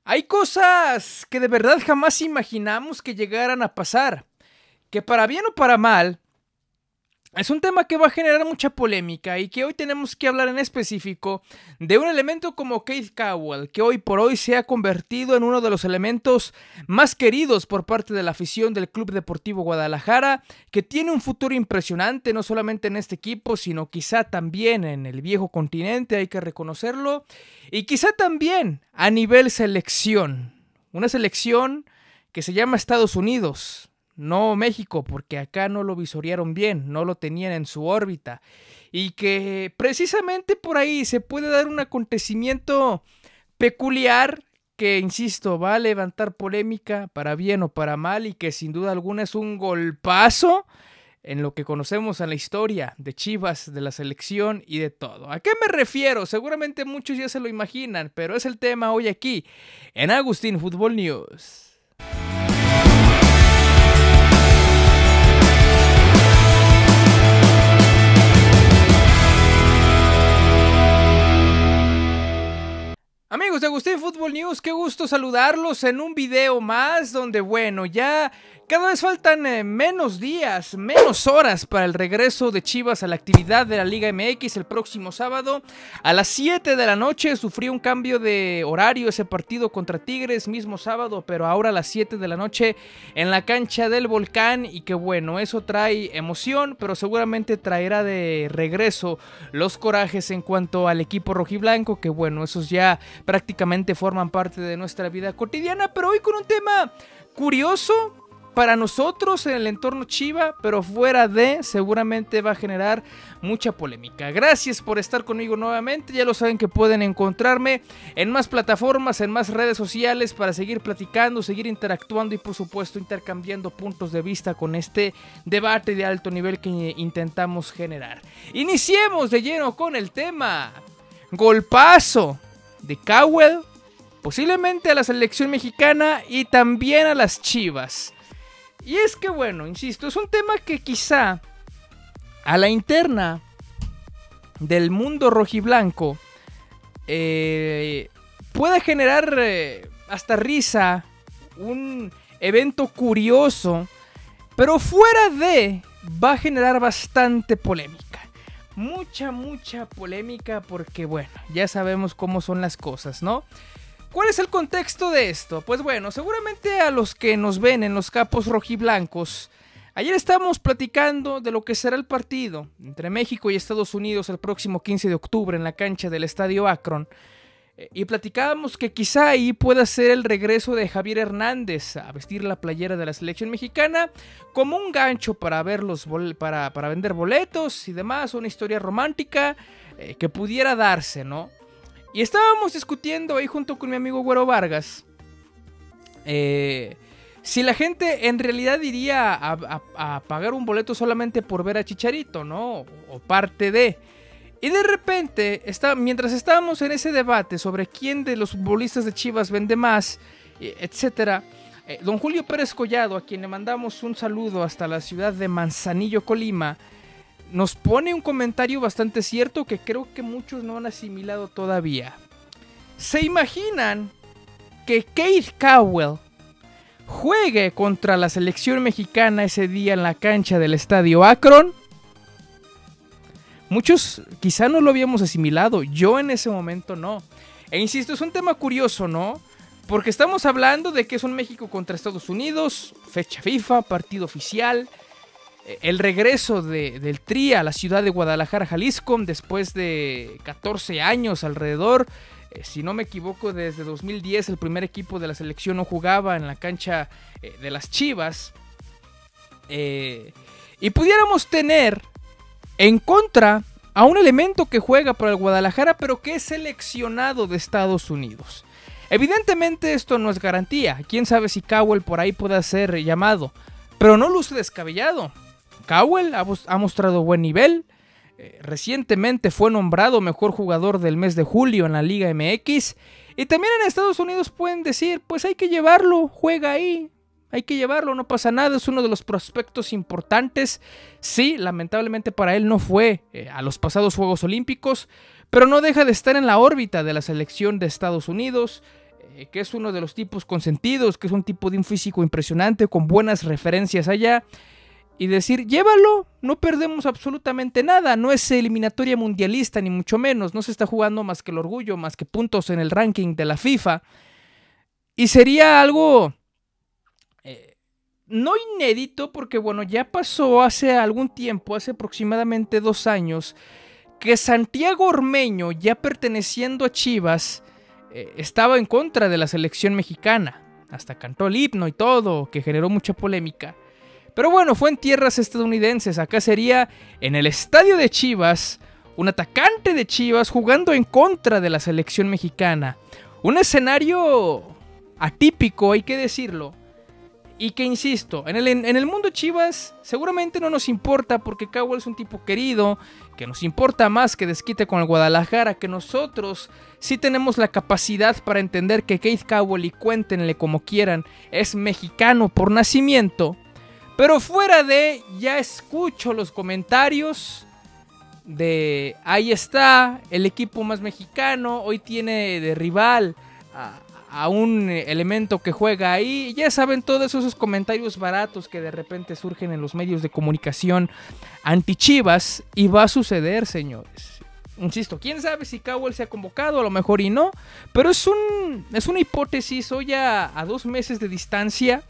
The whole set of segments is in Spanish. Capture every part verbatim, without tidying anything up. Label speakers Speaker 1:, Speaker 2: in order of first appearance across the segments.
Speaker 1: Hay cosas que de verdad jamás imaginamos que llegaran a pasar, que para bien o para mal, es un tema que va a generar mucha polémica y que hoy tenemos que hablar en específico de un elemento como Keith Cowell, que hoy por hoy se ha convertido en uno de los elementos más queridos por parte de la afición del Club Deportivo Guadalajara, que tiene un futuro impresionante no solamente en este equipo, sino quizá también en el viejo continente, hay que reconocerlo, y quizá también a nivel selección, una selección que se llama Estados Unidos. No México, porque acá no lo visorearon bien, no lo tenían en su órbita. Y que precisamente por ahí se puede dar un acontecimiento peculiar que, insisto, va a levantar polémica para bien o para mal y que sin duda alguna es un golpazo en lo que conocemos en la historia de Chivas, de la selección y de todo. ¿A qué me refiero? Seguramente muchos ya se lo imaginan, pero es el tema hoy aquí en Agustín Fútbol News. Amigos de Agustín Fútbol News, qué gusto saludarlos en un video más donde, bueno, ya cada vez faltan eh, menos días, menos horas para el regreso de Chivas a la actividad de la Liga M X el próximo sábado a las siete de la noche. Sufrió un cambio de horario ese partido contra Tigres, mismo sábado, pero ahora a las siete de la noche en la cancha del Volcán, y que bueno, eso trae emoción, pero seguramente traerá de regreso los corajes en cuanto al equipo rojiblanco, que bueno, esos ya prácticamente forman parte de nuestra vida cotidiana, pero hoy con un tema curioso para nosotros en el entorno Chiva, pero fuera de, seguramente va a generar mucha polémica. Gracias por estar conmigo nuevamente, ya lo saben que pueden encontrarme en más plataformas, en más redes sociales para seguir platicando, seguir interactuando y por supuesto intercambiando puntos de vista con este debate de alto nivel que intentamos generar. Iniciemos de lleno con el tema. Golpazo de Cowell, posiblemente a la selección mexicana y también a las Chivas. Y es que bueno, insisto, es un tema que quizá a la interna del mundo rojiblanco eh, pueda generar eh, hasta risa, un evento curioso, pero fuera de va a generar bastante polémica. Mucha, mucha polémica porque, bueno, ya sabemos cómo son las cosas, ¿no? ¿Cuál es el contexto de esto? Pues bueno, seguramente a los que nos ven en los capos rojiblancos, ayer estábamos platicando de lo que será el partido entre México y Estados Unidos el próximo quince de octubre en la cancha del Estadio Akron. Y platicábamos que quizá ahí pueda ser el regreso de Javier Hernández a vestir la playera de la selección mexicana como un gancho para, ver los bol- para, para vender boletos y demás, una historia romántica eh, que pudiera darse, ¿no? Y estábamos discutiendo ahí junto con mi amigo Güero Vargas eh, si la gente en realidad iría a, a, a pagar un boleto solamente por ver a Chicharito, ¿no? O parte de... Y de repente, está, mientras estábamos en ese debate sobre quién de los futbolistas de Chivas vende más, etcétera, eh, don Julio Pérez Collado, a quien le mandamos un saludo hasta la ciudad de Manzanillo, Colima, nos pone un comentario bastante cierto que creo que muchos no han asimilado todavía. ¿Se imaginan que Keith Cowell juegue contra la selección mexicana ese día en la cancha del Estadio Akron? Muchos quizá no lo habíamos asimilado, yo en ese momento no. E insisto, es un tema curioso, ¿no? Porque estamos hablando de que es un México contra Estados Unidos, fecha FIFA, partido oficial, el regreso de, del Tri a la ciudad de Guadalajara, Jalisco, después de catorce años alrededor. Eh, si no me equivoco, desde dos mil diez el primer equipo de la selección no jugaba en la cancha eh, de las Chivas. Eh, y pudiéramos tener en contra a un elemento que juega para el Guadalajara, pero que es seleccionado de Estados Unidos. Evidentemente esto no es garantía. Quién sabe si Cowell por ahí pueda ser llamado, pero no luce descabellado. Cowell ha, ha mostrado buen nivel. Eh, recientemente fue nombrado mejor jugador del mes de julio en la Liga M X. Y también en Estados Unidos pueden decir, pues hay que llevarlo, juega ahí. Hay que llevarlo, no pasa nada, es uno de los prospectos importantes. Sí, lamentablemente para él no fue eh, a los pasados Juegos Olímpicos, pero no deja de estar en la órbita de la selección de Estados Unidos. eh, que es uno de los tipos consentidos, que es un tipo de un físico impresionante, con buenas referencias allá, y decir, llévalo, no perdemos absolutamente nada, no es eliminatoria mundialista, ni mucho menos, no se está jugando más que el orgullo, más que puntos en el ranking de la FIFA, y sería algo eh, no inédito, porque bueno, ya pasó hace algún tiempo, hace aproximadamente dos años, que Santiago Ormeño, ya perteneciendo a Chivas, eh, estaba en contra de la selección mexicana, hasta cantó el himno y todo, que generó mucha polémica. Pero bueno, fue en tierras estadounidenses. Acá sería en el estadio de Chivas, un atacante de Chivas jugando en contra de la selección mexicana. Un escenario atípico, hay que decirlo. Y que insisto, en el, en el mundo Chivas seguramente no nos importa, porque Cowell es un tipo querido, que nos importa más que desquite con el Guadalajara, que nosotros sí tenemos la capacidad para entender que Keith Cowell, y cuéntenle como quieran, es mexicano por nacimiento. Pero fuera de, ya escucho los comentarios de ahí está, el equipo más mexicano, hoy tiene de rival a, a un elemento que juega ahí. Ya saben todos esos comentarios baratos que de repente surgen en los medios de comunicación anti-Chivas, y va a suceder, señores. Insisto, quién sabe si Cowell se ha convocado, a lo mejor y no, pero es, un, es una hipótesis hoy a, a dos meses de distancia,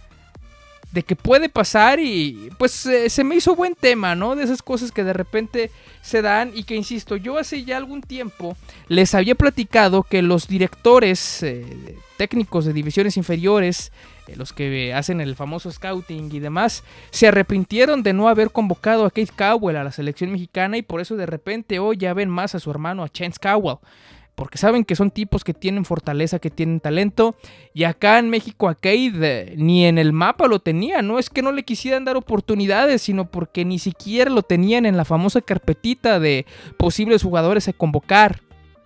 Speaker 1: de que puede pasar, y pues eh, se me hizo buen tema, ¿no? De esas cosas que de repente se dan, y que insisto, yo hace ya algún tiempo les había platicado que los directores eh, técnicos de divisiones inferiores, eh, los que hacen el famoso scouting y demás, se arrepintieron de no haber convocado a Keith Cowell a la selección mexicana, y por eso de repente hoy ya ven más a su hermano, a Chance Cowell, porque saben que son tipos que tienen fortaleza, que tienen talento, y acá en México a Keith eh, ni en el mapa lo tenían. No es que no le quisieran dar oportunidades, sino porque ni siquiera lo tenían en la famosa carpetita de posibles jugadores a convocar.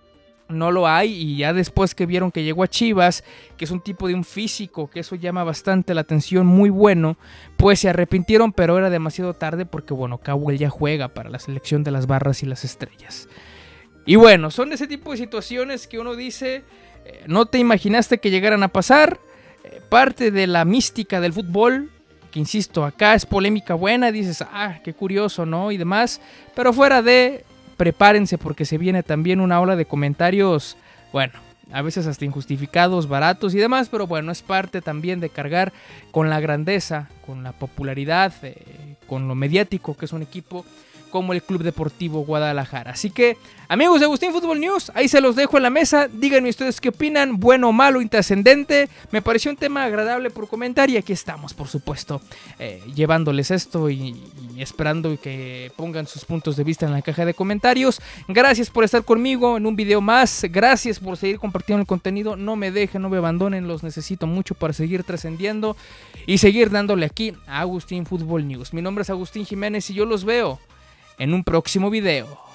Speaker 1: No lo hay, y ya después que vieron que llegó a Chivas, que es un tipo de un físico, que eso llama bastante la atención, muy bueno, pues se arrepintieron, pero era demasiado tarde, porque bueno, Cowell ya juega para la selección de las barras y las estrellas. Y bueno, son ese tipo de situaciones que uno dice, eh, no te imaginaste que llegaran a pasar, eh, parte de la mística del fútbol, que insisto, acá es polémica buena, dices, ah, qué curioso, ¿no? Y demás, pero fuera de, prepárense, porque se viene también una ola de comentarios, bueno, a veces hasta injustificados, baratos y demás, pero bueno, es parte también de cargar con la grandeza, con la popularidad, eh, con lo mediático que es un equipo como el Club Deportivo Guadalajara. Así que, amigos de Agustín Fútbol News, ahí se los dejo en la mesa. Díganme ustedes qué opinan, bueno, malo, intrascendente. Me pareció un tema agradable por comentar, y aquí estamos, por supuesto, eh, llevándoles esto y, y esperando que pongan sus puntos de vista en la caja de comentarios. Gracias por estar conmigo en un video más. Gracias por seguir compartiendo el contenido. No me dejen, no me abandonen, los necesito mucho para seguir trascendiendo y seguir dándole aquí a Agustín Fútbol News. Mi nombre es Agustín Jiménez, y yo los veo en un próximo video.